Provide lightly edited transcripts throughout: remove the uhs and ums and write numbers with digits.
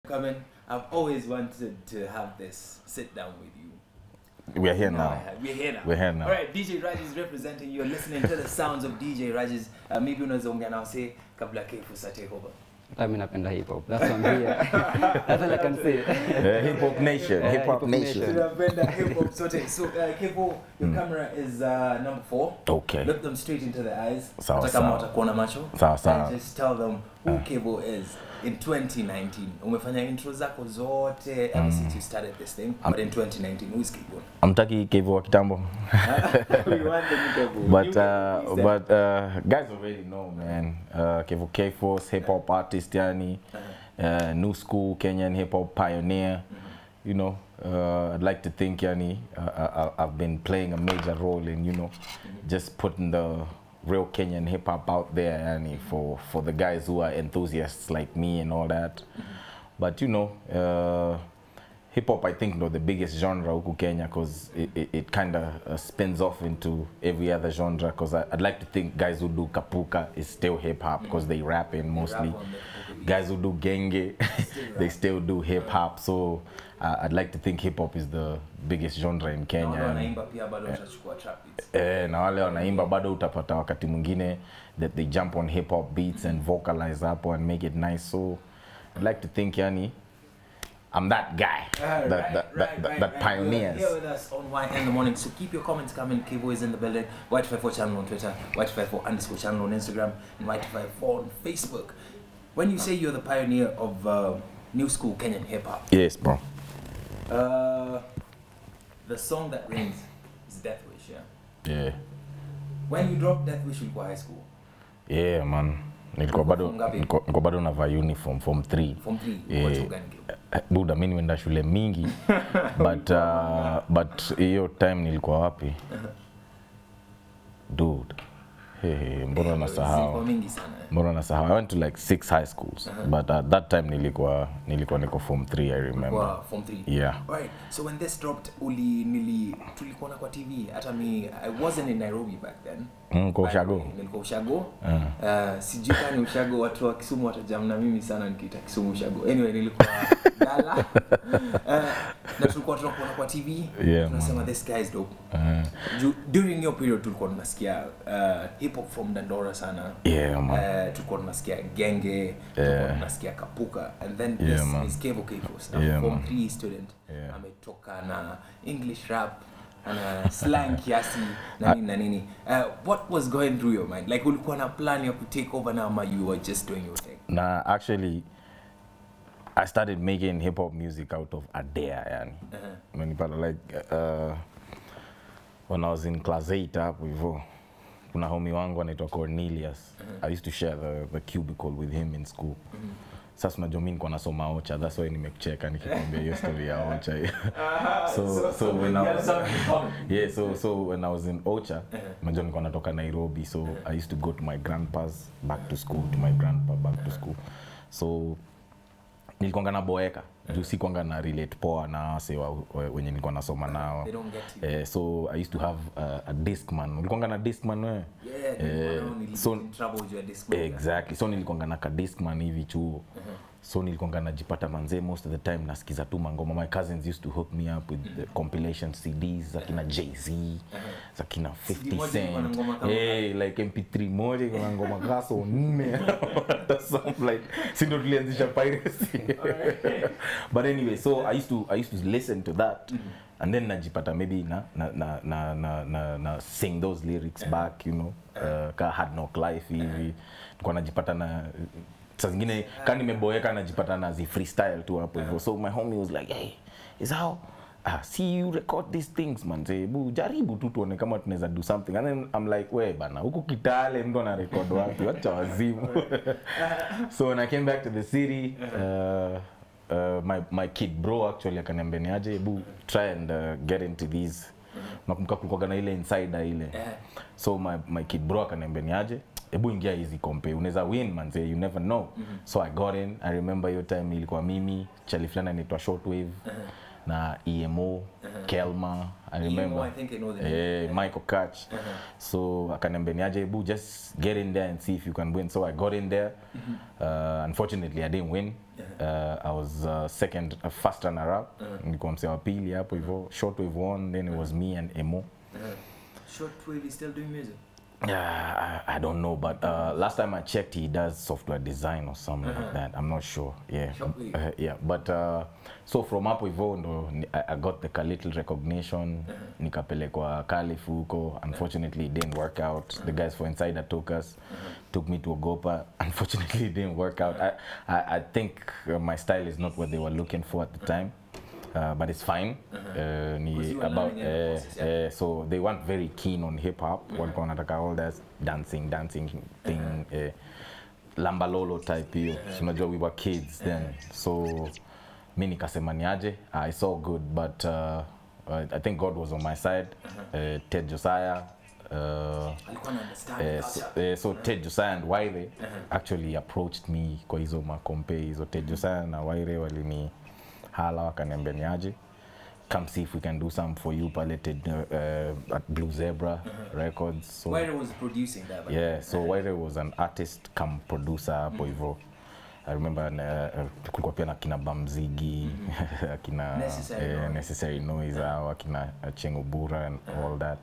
Coming, I've always wanted to have this sit down with you. We're here now. We're here now. We're here now. All right, DJ Raj is representing. You're listening to the sounds of DJ Raj's. Maybe unaweza ongea na say kabla K-Force take over. I mean, napenda hip hop. That's what I'm here. That's all I can say. Hip hop nation. Hip hop nation. Napenda hip hop sote. So, Kevo, your camera is number 4. Okay. Look them straight into the eyes. Sawa, Hata kama sawa. watakuona macho. Sawa, sawa. And just tell them who Kevo is in 2019. Umefanya intro zako zote ever since you started this thing. But in 2019, who is Kevo? Amtaki Kevo wa kitambo. We want the new Kevo. But guys already know, man. Kevo K-Force, hip hop artist, yani, new school Kenyan hip hop pioneer. You know, I'd like to think, yani, I've been playing a major role in, you know, just putting the real Kenyan hip hop out there, yani, for the guys who are enthusiasts like me and all that. But you know, hip hop, I think, the biggest genre huku Kenya, because it kind of spins off into every other genre. Because I'd like to think guys who do kapuka is still hip hop because they rap in mostly. Guys who do genge, they still do hip hop. So I'd like to think hip hop is the biggest genre in Kenya. Na wale wanaimba bado utapata wakati mwingine that they jump on hip hop beats and vocalize hapo and make it nice. So I'd like to think, yani, I'm that guy that pioneers. Here with us on YN in the morning. So keep your comments coming. Kevo is in the building. White54 channel on Twitter, White54_ channel on Instagram, and White54 on Facebook. When you say you're the pioneer of new school Kenyan hip hop, Yes, bro. the song that rings is Death Wish, yeah? Yeah. When you dropped Death Wish, ulikuwa high school? Yeah, man. Nilikuwa bado navaa uniform form 3. Form 3. Yeah. Buda, mimi nimeenda shule mingi. but hiyo time nilikuwa wapi? Dude. Mbona nasahau. Mbona nasahau. I went to like 6 high schools. But at that time nilikuwa niko form 3, I remember. Form 3. Yeah. Alright. So when this dropped, tulikuona kwa TV. Hata me, I wasn't in Nairobi back then. Kwa Ushago. Nilikuwa Ushago. Sijui kama Ushago watu wa Kisumu watajam na mimi sana nikiita Kisumu Ushago. Anyway, nilikuwa Gala. Na tulikuwa tunakuona kwa TV. Yeah, tunasema this guy is dope. During your period tulikuwa tunasikia hip hop from Dandora sana. Yeah, man. Tulikuwa tunasikia genge, tulikuwa tunasikia kapuka, and then this is Kevo K-Force, a form 3 student. Ametoka na English rap and slang kiasi na nini. What was going through your mind? Like ulikuwa na plan ya ku take over now, or you were just doing your thing? Nah, actually I started making hip hop music out of Adea, yani. Like when I was in class 8 hapo hivyo, kuna homie wangu anaitwa Cornelius. I used to share the cubicle with him in school. Sasa unajua mimi nilikuwa nasoma Ocha, that's why nimekucheka nikikwambia hiyo story ya Ocha. So when I was in Ocha, unajua nilikuwa natoka Nairobi, so I used to go to my grandpa's back to school, to my grandpa back to school. So nilikuwa na boeka, juu si kwanga na relate poa na wase wenye nilikuwa nasoma nao. So I used to have a Discman. Nilikuwa na Discman wewe? So trouble with your Discman. Exactly. So nilikuwa na ka Discman hivi chuo. So nilikuwa najipata manze most of the time nasikiza tu mangoma. My cousins used to hook me up with the compilation CDs za kina Jay-Z, za kina 50 Cent. Like MP3 moja kuna ngoma gaso 4. Something like sindo tulianzisha piracy. But anyway, so I used to listen to that. And then najipata maybe na sing those lyrics back, you know. Ka Hard Knock Life hivi. Nilikuwa najipata na saa zingine kani nimeboeka najipata na zi freestyle tu hapo hivyo. So my homie was like, hey, is how see you record these things, man. Zebu jaribu tu tuone kama tunaweza do something. And then I'm like, we bana, huku Kitale ndo na record wapi? Acha wazimu. So when I came back to the city, my kid bro actually akaniambia ni aje, hebu try and get into these. Nakumbuka kulikuwa na ile insider ile. So my kid bro akaniambia ni aje, hebu ingia hizi kompe, unaweza win man, you never know. So I got in. I remember your time ilikuwa mimi, Charlie Flana anaitwa Shortwave. na EMO, Kelma, I remember. EMO, I think I know the name. Michael Catch. So akaniambia niaje, Ebu, just get in there and see if you can win. So I got in there. Unfortunately, I didn't win. I was first runner-up. Nilikuwa msee wa pili hapo hivyo. Shortwave won, then it was me and EMO. Shortwave is still doing music? Yeah, I don't know, but last time I checked, he does software design or something like that. I'm not sure. Yeah, yeah. But so from hapo hivyo I got the little recognition. Nikapelekwa Kalifu huko. Unfortunately, it didn't work out. The guys for Insider took me to Ogopa. Unfortunately, it didn't work out. I think my style is not what they were looking for at the time. But it's fine. So they weren't very keen on hip hop. Walikuwa wanataka all that dancing thing, lambalolo type hiyo. So unajua we were kids then. So mimi nikasema niaje. I saw good, but I think God was on my side. Ted Josiah. So Ted Josiah and Waire actually approached me kwa hizo makompe hizo. Ted Josiah na Waire walini hala wakaniambia niaje, come see if we can do something for you pale at Blue Zebra Records. So Waire was producing that. Yeah, so Waire was an artist come producer hapo hivyo. I remember kulikuwa pia na kina Bamzigi, kina Necessary Noise, kina Chengubura and all that.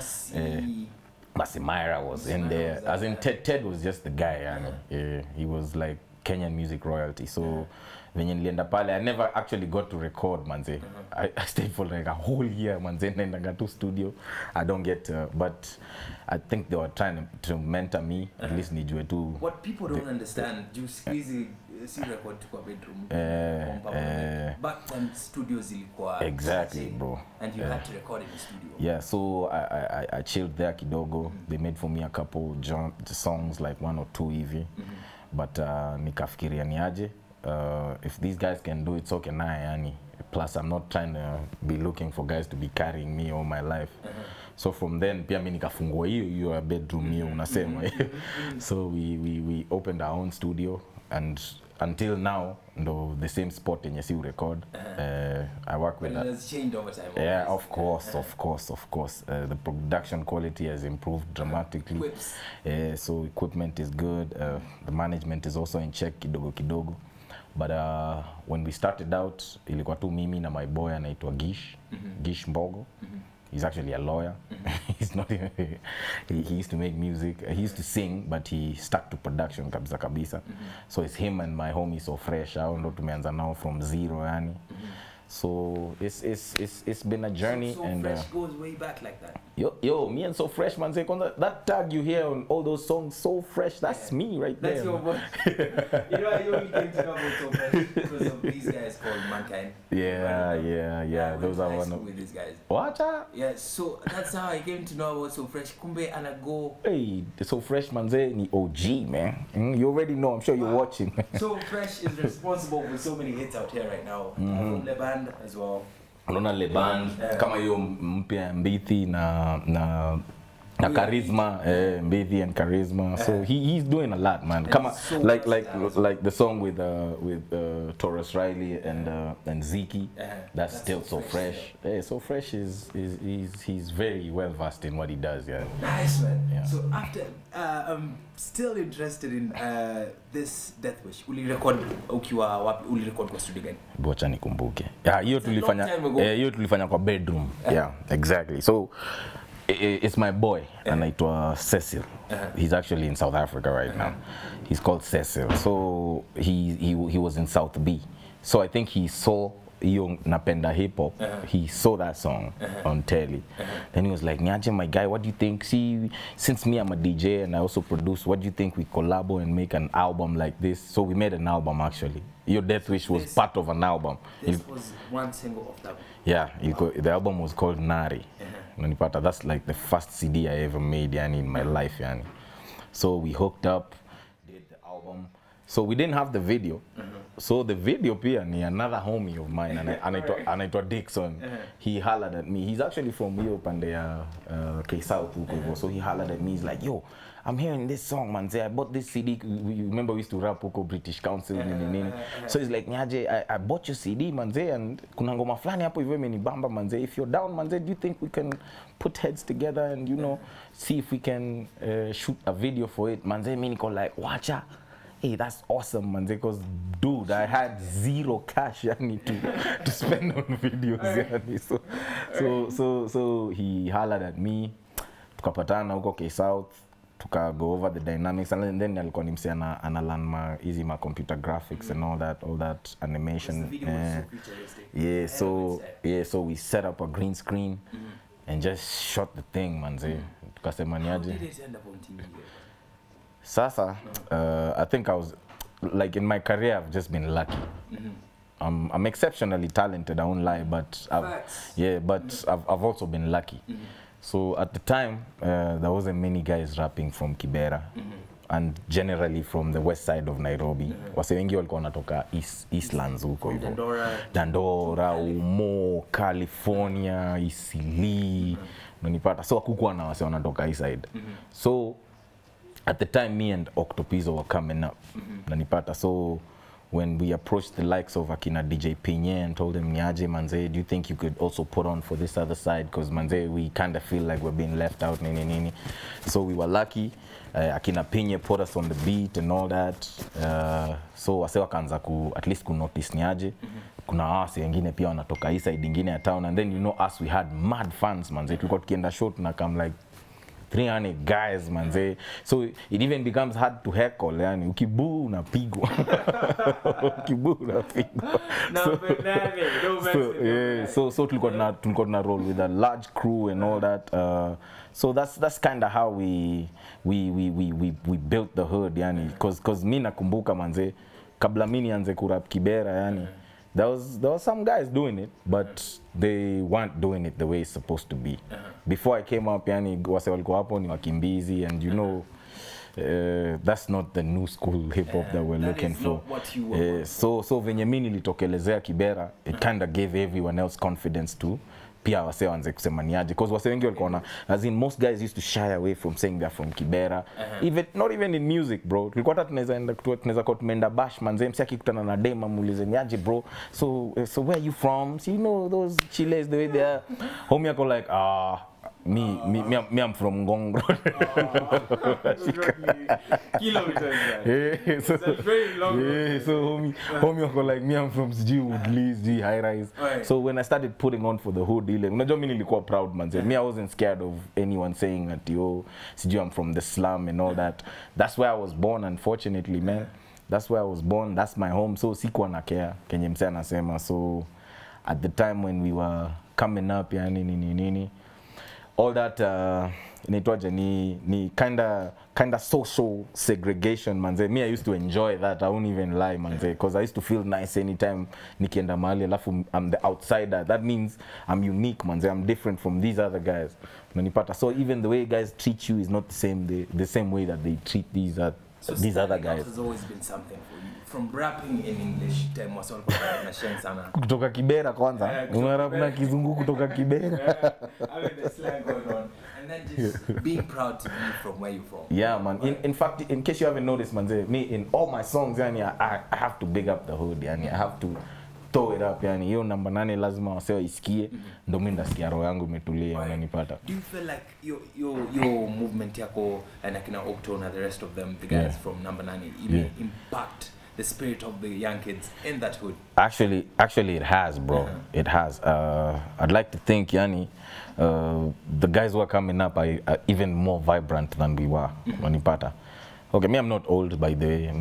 Basi Myra was in there. As in Ted was just the guy, yani. He was like Kenyan music royalty. So venye nilienda pale, I never actually got to record, manze. I stayed for like a whole year, manze, naenda to studio. I don't get, but I think they were trying to mentor me, at least nijue tu. What people don't understand, you squeeze si record to bedroom. Back then studios ilikuwa exactly, bro. And you had to record in the studio. Yeah, so I chilled there kidogo. They made for me a couple songs, like 1 or 2 hivi. But nikafikiria niaje. If these guys can do it, so can I, yani. Plus, I'm not trying to be looking for guys to be carrying me all my life. So from then, pia mimi nikafungua hiyo bedroom hiyo unasema. So we opened our own studio, and until now, the same spot in Yesiu record. I work with that. It has changed over time. Yeah, of course. The production quality has improved dramatically. So equipment is good. The management is also in check kidogo. But when we started out, ilikuwa tu mimi na my boy anaitwa Gish Mbogo. He's actually a lawyer. He's not even, he used to make music. He used to sing, but he stuck to production kabisa. So it's him and my homie So Fresh. Ndo tumeanza now from zero, yani. So it's been a journey. So Fresh goes way back like that. Yo, me and So Fresh, man, that tag you hear on all those songs, So Fresh, that's me right there. That's your boy. You know, I only came to know about So Fresh because of these guys called Mankind. Yeah. Those are one of with these guys. What? Yeah, so that's how I came to know about So Fresh. Kumbe anago. Hey, So Fresh, man, ni OG, man. You already know. I'm sure you're watching. So Fresh is responsible for so many hits out here right now. From the band as well. Unaona Le Band kama hiyo mpya Mbithi na Charisma, Mbithi and Charisma. So he's doing a lot, man. Kama so like the song with Taurus Riley and Ziki. That's still So Fresh. So Fresh he's very well versed in what he does, yeah. Nice, man. Yeah. So after I'm still interested in this Death Wish. Ulirecord ukiwa wapi? Ulirecord kwa studio gani? Bocha nikumbuke. Yeah, hiyo tulifanya kwa bedroom. Yeah, exactly. So it's my boy, anaitwa Cecil. He's actually in South Africa right now. He's called Cecil. So he was in South B. So I think he saw hiyo napenda hip hop. He saw that song on telly. Then he was like, "Nyaje, my guy, what do you think? See, since me I'm a DJ and I also produce, what do you think we collabo and make an album like this?" So we made an album actually. Your Death Wish was part of an album. This was one single of that. Yeah, the album was called Nari. That's like the first CD I ever made, yani, in my life, yani. So we hooked up, did the album. So we didn't have the video. so the video pia ni another homie of mine anaitwa Dixon. He hollered at me. He's actually from hiyo pande ya K-South huko. So he hollered at me. He's like, yo, I'm hearing this song, man. I bought this CD. You remember we used to rap huko British Council nini. So he's like, Nyaje, I bought your CD, man, and kuna ngoma fulani hapo hivyo imenibamba, man. If you're down, man, do you think we can put heads together and, you know, see if we can shoot a video for it? Man, mimi niko like, wacha. Hey, that's awesome, man. Because, dude, I had zero cash to spend on videos. So he hollered at me. Tukapatana huko K-South. Tuka go over the dynamics, and then alikuwa nimse analan ma computer graphics and all that animation. So we set up a green screen and just shot the thing, man. Tukasema niaje. How did it end up on TV? Sasa, I think I was, like, in my career, I've just been lucky. I'm exceptionally talented, I won't lie, but I've also been lucky. So at the time, there wasn't many guys rapping from Kibera, and generally from the west side of Nairobi. Wase wengi walikuwa wanatoka Eastlands huko hivyo. Dandora, Umo, California, Isili, unanipata. So hakukuwa na wase wanatoka east side. So at the time, me and Octopizzo were coming up, nanipata. So when we approached the likes of Akina DJ Pinye and told him, Nyaje, manze, do you think you could also put on for this other side? Because, manze, we kind of feel like we're being left out, nini. So we were lucky. Akina Pinye put us on the beat and all that. So wase wakaanza at least notice Nyaje. Kuna wase wengine pia wanatoka east side ingine ya town. And then, you know, us, we had mad fans, manze. Tulikuwa tukienda short na come like 300 guys, man. So it even becomes hard to heckle, yani ukibu unapigwa. Ukibu unapigwa. So tulikuwa tuna roll with a large crew and all that. So that's kind of how we built the hood, yani, cause mimi nakumbuka, manze, kabla mimi nianze kurap Kibera, yani, there was some guys doing it, but they weren't doing it the way it's supposed to be. Before I came up, yani, wase walikuwa hapo ni wakimbizi, and you know, that's not the new school hip hop that we're looking for. So venye mimi nilitokelezea Kibera, it kind of gave everyone else confidence too. Pia wase wanze kusema niaje, because wase wengi walikuwa na, as in most guys used to shy away from saying they're from Kibera. Not even in music, bro. Tulikuwa hata tunaweza kwa tumeenda bash, manze msi akikutana na dema muulize niaje, bro. So where are you from? So, you know those chiles the way they are. Homie ako like, me I'm from Ngong, bro. Kilometers. So very long. So homie ako like, me I'm from Woodleys, High Rise. So when I started putting on for the hood, unajua mimi nilikuwa proud, man. Me, I wasn't scared of anyone saying that, yo, I'm from the slum and all that. That's where I was born, unfortunately, man. That's where I was born. That's my home. So sikuwa na care kenye msee anasema. So at the time when we were coming up, yani nini, all that inaitwaje ni kinda social segregation, manze. Me, I used to enjoy that. I won't even lie, manze, because I used to feel nice anytime nikienda mahali alafu I'm the outsider. That means I'm unique, manze. I'm different from these other guys. Unanipata. So even the way guys treat you is not the same way that they treat these other guys. Has always been something for you. From rapping in English, time was all na sheng sana. Kutoka Kibera kwanza. Unarap na kizungu kutoka Kibera. I mean the slang going on. And then just being proud to be from where you're from. Yeah, man. In fact, in case you haven't noticed, man, me in all my songs, yani, I have to big up the hood, yani. I have to throw it up, yani. Hiyo namba 8 lazima waseo isikie, ndo mimi ndasikia roho yangu imetulia, unanipata. Do you feel like your movement yako and Akina Octo and the rest of them, the guys from number 9, impact the spirit of the young kids in that hood? Actually it has, bro. It has. I'd like to think, yani, the guys who are coming up are even more vibrant than we were. Wanipata. Okay, me, I'm not old, by the way.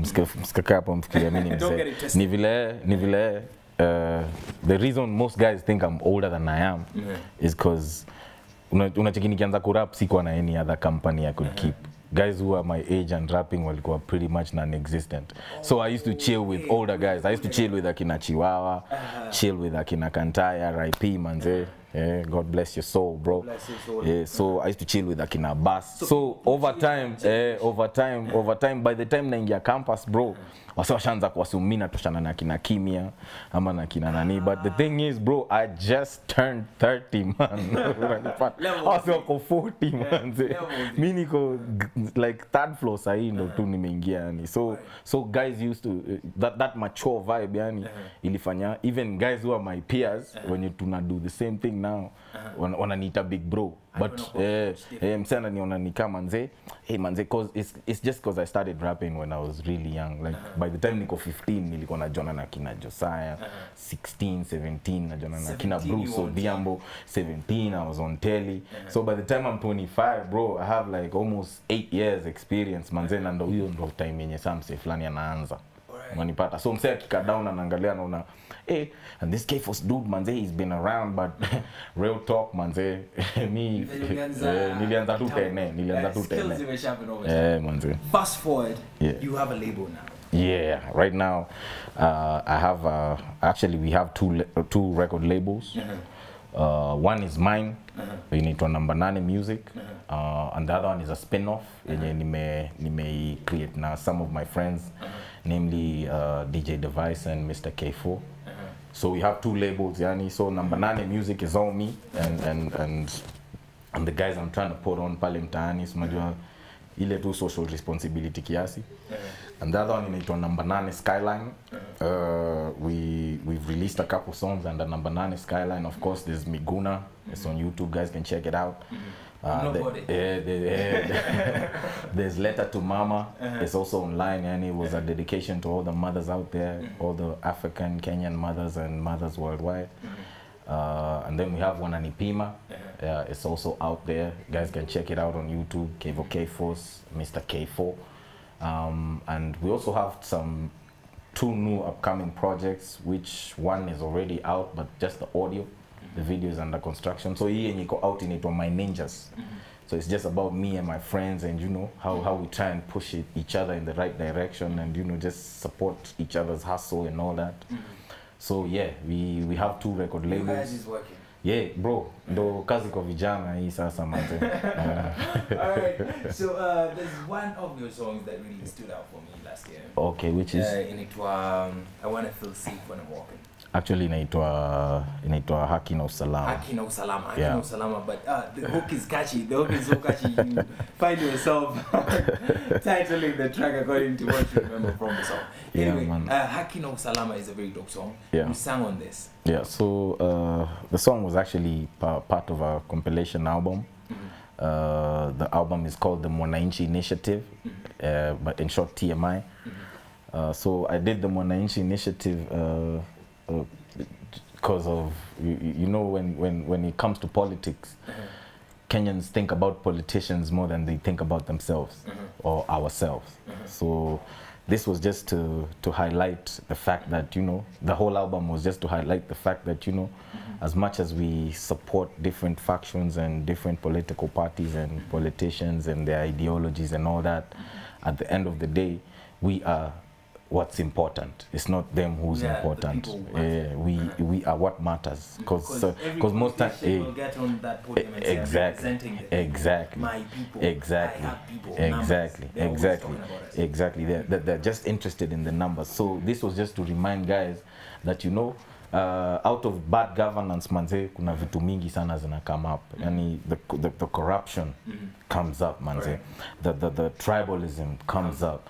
The reason most guys think I'm older than I am is because unacheki nikianza kurap sikuwa na any other company I could keep. Guys who are my age and rapping walikuwa pretty much non-existent. So I used to chill with older guys. I used to chill with Akina Chiwawa, chill with Akina Kantaya, R.I.P. manze. God bless your soul, bro. Bless your soul. Yeah, so I used to chill with Akina Bass. So over time, by the time naingia campus, bro, wase washaanza kuasumina toshana na kina Kimia ama na kina nani. But the thing is, bro, I just turned 30, man. Wase wako 40, man. Mimi niko like third floor sahi ndo tu nimeingia yani. So guys used to that mature vibe yani ilifanya even guys who are my peers when you do the same thing now wananiita big bro. But msana niona ni kama manze, hey manze, cause it's just cause I started rapping when I was really young. Like by the time niko 15 nilikuwa najiona na kina Josiah, 16, 17 najiona na kina Bruce Odhiambo, 17 I was on telly. So by the time I'm 25, bro, I have like almost 8 years experience manze, na ndo hiyo ndo time yenye samse fulani anaanza. Manipata. So msea kika down anaangalia naona and this K-Force dude manze, he's been around, but real talk manze, me nilianza tu tene. Manze. Fast forward, you have a label now. Yeah, right now I have actually we have two record labels. One is mine, inaitwa Number 9 Music, and the other one is a spin-off yenye nime create na some of my friends, namely DJ Device and Mr. K4. So we have two labels yani. So Number 9 Music is all me and the guys I'm trying to put on pale mtaani, unajua ile tu social responsibility kiasi. And the other one inaitwa Number 9 Skyline. We've released a couple songs under Number 9 Skyline. Of course, there's Miguna. It's on YouTube. Guys can check it out. There's Letter to Mama. It's also online, and it was a dedication to all the mothers out there, all the African, Kenyan mothers and mothers worldwide. And then we have Wananipima. It's also out there. Guys can check it out on YouTube. Kevo K-Force, Mr. K4. And we also have two new upcoming projects, which one is already out, but just the audio. The video is under construction. So here you go out in it on My Ninjas. So it's just about me and my friends, and you know how we try and push each other in the right direction, and you know just support each other's hustle and all that. So yeah, we have two record labels. You guys is working. Yeah, bro. Ndo kazi kwa vijana hii sasa manze. Alright. So there's one of your songs that really stood out for me last year. Okay, which is? I Wanna Feel Safe When I'm Walking. Actually inaitwa Haki na Usalama. Haki na Usalama, but the hook is catchy. The hook is so catchy. You find yourself titling the track according to what you remember from the song. Anyway, Haki na Usalama is a very dope song. You sang on this. Yeah, so the song was actually part of a compilation album. The album is called the Mwananchi Initiative, but in short TMI. So I did the Mwananchi Initiative because of you know when it comes to politics, Kenyans think about politicians more than they think about themselves or ourselves. So this was just to highlight the fact that, you know, the whole album was just to highlight the fact that, you know, as much as we support different factions and different political parties and politicians and their ideologies and all that, at the end of the day, we are what's important. It's not them who's important. We are what matters. Because most times will get on that podium and exactly, my people, exactly, I have people, exactly. They're just interested in the numbers. So this was just to remind guys that, you know, out of bad governance manze, kuna vitu mingi sana zina come up. Yani the corruption comes up manze. The tribalism comes up.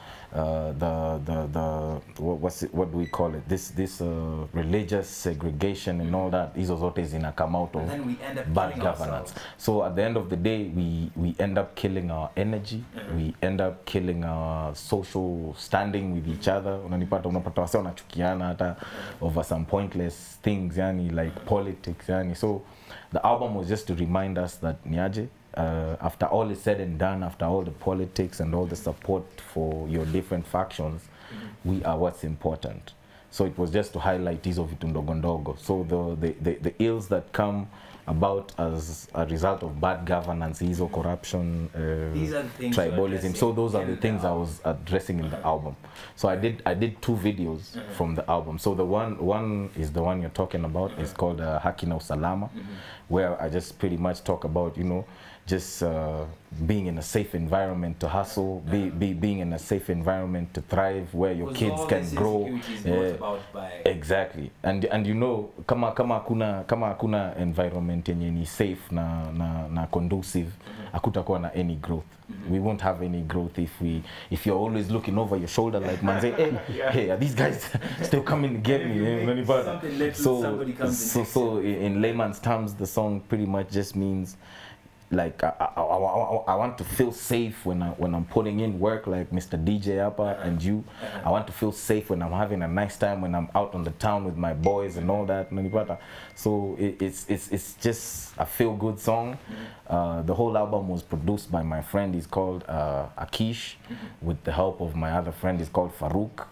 What do we call it? This religious segregation and all that. Hizo zote zina come out of bad governance. So at the end of the day, we end up killing our energy. We end up killing our social standing with each other. Unapata wase wanachukiana hata over some pointless things, yani like politics, yani. So the album was just to remind us that niaje, after all is said and done, after all the politics and all the support for your different factions, we are what's important. So it was just to highlight hizo vitu ndogo ndogo. So the ills that come about as a result of bad governance, hizo corruption, tribalism. So those are the things I was addressing in the album. So I did 2 videos from the album. So the one is the one you're talking about. It's called Haki na Usalama, where I just pretty much talk about, you know, just being in a safe environment to hustle, being in a safe environment to thrive, where your kids can grow. Exactly. And you know, kama kuna environment yenye ni safe na conducive, hakutakuwa na any growth. We won't have any growth if you're always looking over your shoulder like man say, hey, are these guys still coming to get me? So in layman's terms, the song pretty much just means, like I want to feel safe when I'm putting in work, like Mr. DJ Appa and you. I want to feel safe when I'm having a nice time, when I'm out on the town with my boys and all that. So it's just a feel-good song. The whole album was produced by my friend. He's called Akish, with the help of my other friend. He's called Farouk.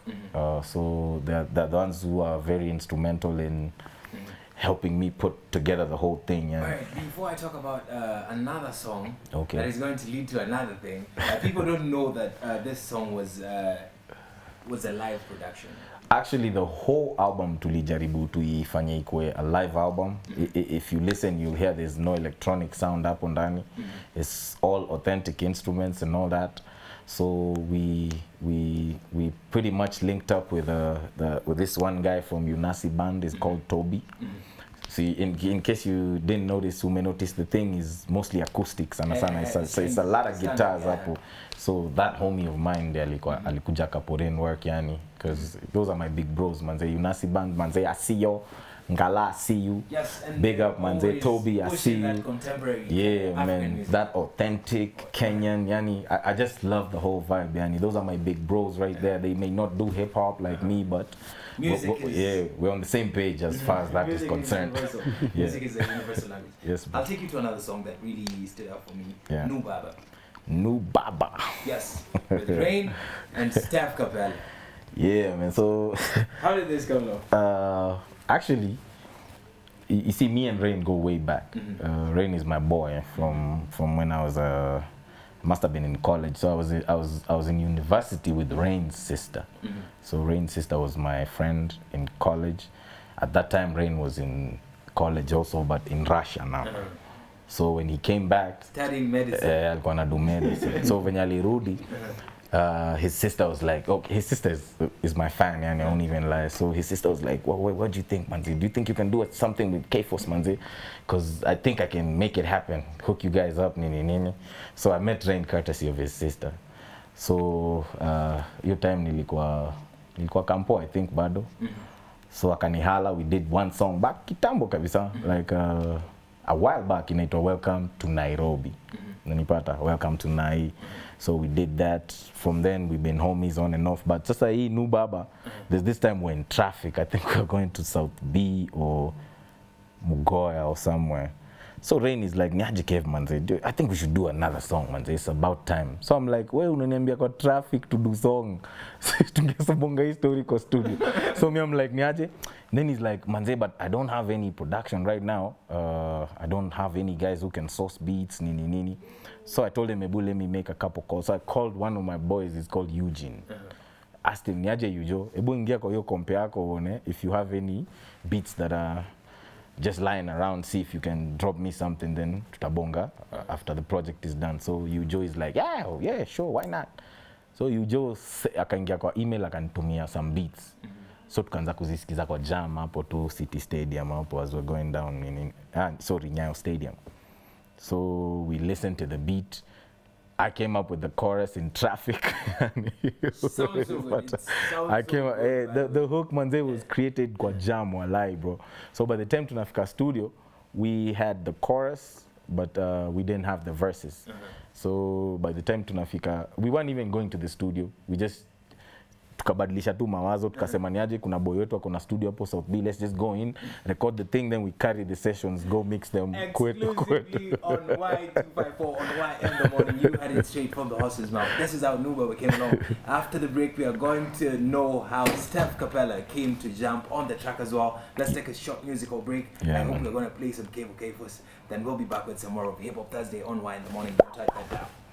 So they're the ones who are very instrumental in helping me put together the whole thing. Yeah. Right, before I talk about another song that is going to lead to another thing, people don't know that this song was a live production. Actually, the whole album tulijaribu tuifanye ikue a live album. If you listen, you'll hear there's no electronic sound hapo ndani. It's all authentic instruments and all that. So we pretty much linked up with this one guy from Unasi band. Is called Toby. See, in case you didn't notice, you may notice the thing is mostly acoustics and it's a lot of guitars hapo. So that homie of mine alikuja kaporin work yani, because those are my big bros, manze. Unasi band, manze, I see you. Ngala, I see you. Yes, and big up, manze. Toby, I see you. Yeah, man, music. That authentic Kenyan, yani. I just love the whole vibe, yani. Those are my big bros right there. They may not do hip hop like me, but we're on the same page as far as that is concerned. Music is a universal language. Yes, I'll take you to another song that really stood out for me. Yeah. Nu Baba. Nu Baba. Yes, with Rain and Steph Capella. Yeah, man. So how did this come along? Actually, you see, me and Rain go way back. Rain is my boy from when I was must have been in college. So I was in university with Rain's sister. So Rain's sister was my friend in college. At that time, Rain was in college also, but in Russia now. So when he came back, studying medicine. Alikuwa anadu medicine. So when alirudi, his sister was like, okay, his sister is my fan, and I won't even lie. So his sister was like, what do you think, Manzi? Do you think you can do something with K-Force, Manzi? Because I think I can make it happen, hook you guys up, nini. So I met Rain courtesy of his sister. So your time nilikuwa kampo, I think, bado. So akanihala, we did one song back kitambo kabisa, like a while back, inaitwa Welcome to Nairobi. Nanipata, Welcome to Nai. So we did that. From then, we've been homies on and off. But sasa hii Nu Baba, there's this time we're in traffic. I think we're going to South B or Mugoya or somewhere. So Rain is like, niaje Kev, manze, I think we should do another song, manze. It's about time. So I'm like, we unaniambia kwa traffic to do song. Tungesabonga hii story kwa studio. So me, I'm like, niaje. Then he's like, manze, but I don't have any production right now. I don't have any guys who can source beats, nini. So I told him, Ebu, let me make a couple calls. So I called one of my boys, he's called Eugene. Asked him, niaje Yujo, Ebu ingia kwa hiyo kompe yako uone if you have any beats that are just lying around, see if you can drop me something, then tutabonga after the project is done. So Yujo is like, yeah, sure, why not? So Yujo akaingia kwa email akanitumia some beats. So tukaanza kuzisikiza kwa jam hapo tu City Stadium hapo as we're going down in Nyayo Stadium. So we listened to the beat. I came up with the chorus in traffic. Sounds so good. The hook, manze, was created kwa jam walai, bro. So by the time tunafika studio, we had the chorus, but we didn't have the verses. So by the time tunafika, we weren't even going to the studio. We just tukabadilisha tu mawazo, tukasema niaje kuna boy wetu ako na studio hapo South B, let's just go in, record the thing, then we carry the sessions, go mix them exclusively on Y254 on Y in the morning. You had it straight from the horse's mouth. This is how Nuba came along. After the break, we are going to know how Steph Capella came to jump on the track as well. Let's take a short musical break. Yeah, I hope we're going to play some Kevo Kefos. Then we'll be back with some more of Hip Hop Thursday on Y in the morning. Don't type that down.